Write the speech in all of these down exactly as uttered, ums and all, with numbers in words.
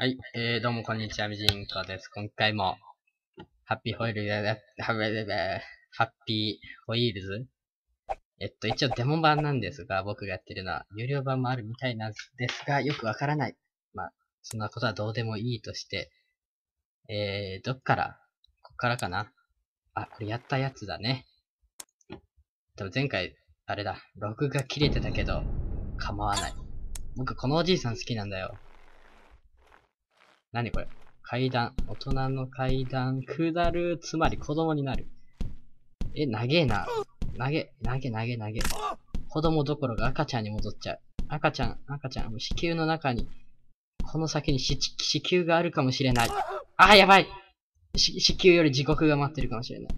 はい、えー、どうもこんにちは、みじんこです。今回も、ハッピーホイールズ、ハッピーホイールズえっと、一応デモ版なんですが、僕がやってるのは、有料版もあるみたいなんですが、よくわからない。まあ、そんなことはどうでもいいとして、えー、どっからこっからかなあ、これやったやつだね。でも前回、あれだ、ログが切れてたけど、構わない。僕このおじいさん好きなんだよ。何これ階段。大人の階段。下る。つまり子供になる。え、長えな。投げ、投げ、投げ、投げ。子供どころか赤ちゃんに戻っちゃう。赤ちゃん、赤ちゃん。子宮の中に、この先に子子宮があるかもしれない。あ、やばい子宮より地獄が待ってるかもしれない。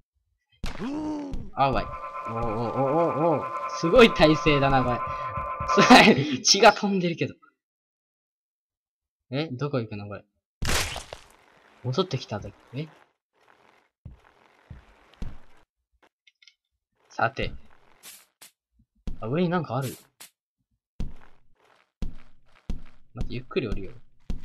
あ、わい。おおおおおすごい体勢だな、これ。すごい。血が飛んでるけど。え、どこ行くのこれ。戻ってきたぞ。えさて。あ、上になんかある。待って、ゆっくり降りよう。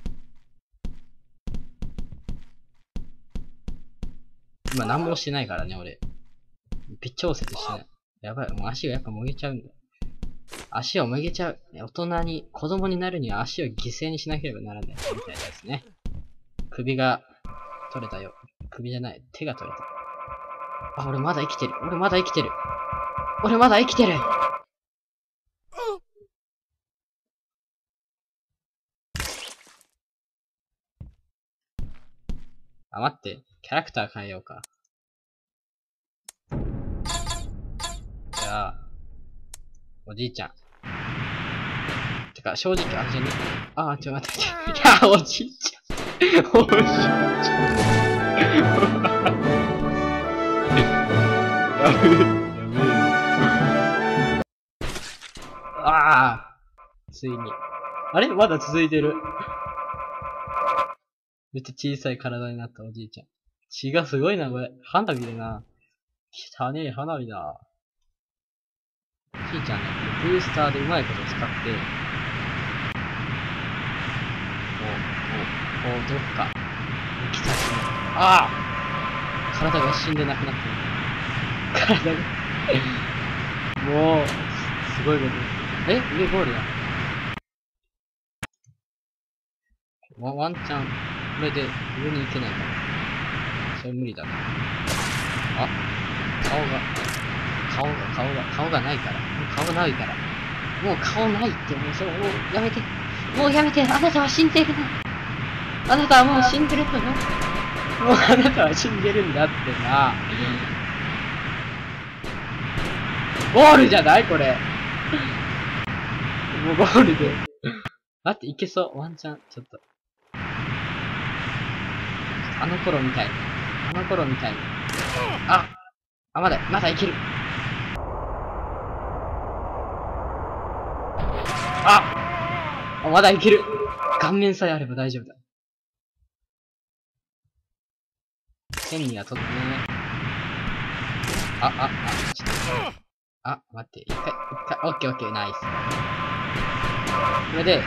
今何もしてないからね、俺。微調節してない。やばい、もう足がやっぱもげちゃうんだ。足をもげちゃう。大人に、子供になるには足を犠牲にしなければならない。みたいですね。首が取れたよ。首じゃない。手が取れた。あ、俺まだ生きてる。俺まだ生きてる。俺まだ生きてる。あ、待って。キャラクター変えようか。じゃあ、おじいちゃん。てか、正直、あれじゃね。あー、ちょ、待って。いや、おじいちゃん。おじいちゃん。やべえ。やべえ。ああ。ついに。あれまだ続いてる。めっちゃ小さい体になったおじいちゃん。血がすごいな、これ。花火だな。汚ねえ花火だ。おじいちゃんね、ブースターでうまいこと使って、こう、こう、こう、どっか、行き先に。ああ体が死んでなくなってる。体がもう、すごいこと。え上ゴールだ。ワワンチャン、これで上に行けないかな。それ無理だな。あ、顔が、顔が、顔が、顔がないから。もう顔ないから。もう顔ないって、もうそれ、もうやめて。もうやめて。あなたは死んでるな。あなたはもう死んでるとな。もうあなたは死んでるんだってな。ゴールじゃないこれ。もうゴールで。待って、いけそう。ワンチャン。ちょっと。あの頃みたい。あの頃みたい。ああ、まだ、まだいける。ああまだいける。顔面さえあれば大丈夫だ。剣には取ってね。あ、あ、あ、ちょっと。あ、待って。一回、一回、オッケーオッケー、ナイス。これで、こ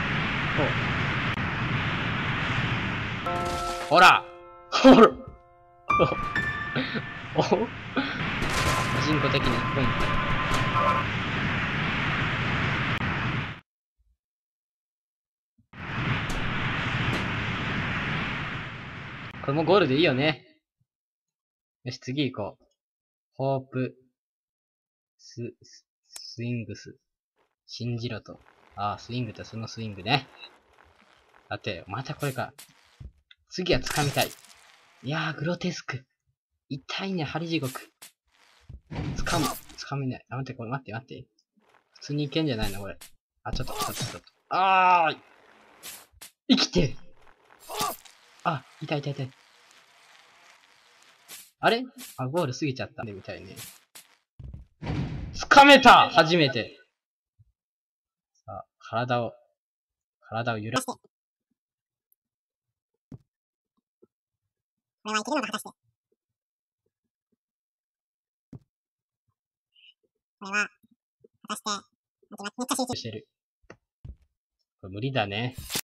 う。ほらほらおお人工的にポイント。これもゴールでいいよね。よし、次行こう。ホープ、ス、ススイングス。信じろと。ああ、スイングってそのスイングね。だって、またこれか。次は掴みたい。いやー、グロテスク。痛いね、針地獄。掴む。掴めない。あ、待って、これ待って待って。普通にいけんじゃないのこれ。あ、ちょっと、ちょっと、ちょっと。あー生きてるあ、痛い痛い痛い。あれあ、ゴール過ぎちゃったんでみたいね。掴めた初めて。さあ、体を、体を揺らして。これはいけるのか果たして。これは、果たして、めっちゃ集中してる。これ無理だね。